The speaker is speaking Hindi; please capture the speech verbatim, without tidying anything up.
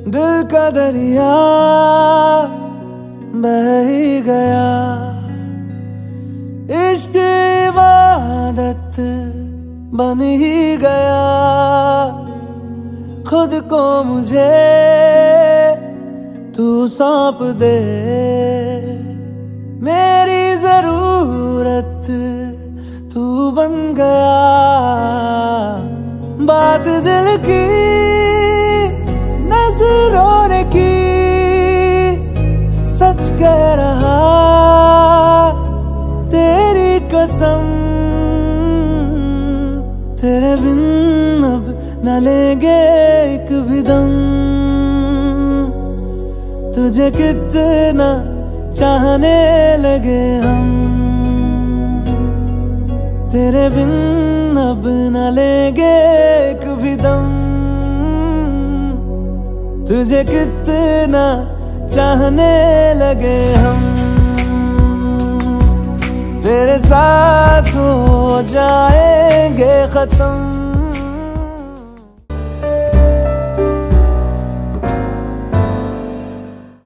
दिल का दरिया बह ही गया, इश्क इबादत बन ही गया। खुद को मुझे तू सौंप दे, मेरी जरूरत तू बन गया। बात दिल की नजरों ने की, सच कह रहा तेरी कसम। तेरे बिन अब न लेंगे एक भी दम, तुझे कितना चाहने लगे हम। तेरे बिन अब न लेंगे एक भी दम, तुझे कितना चाहने लगे हम। तेरे साथ हो जाएंगे खत्म।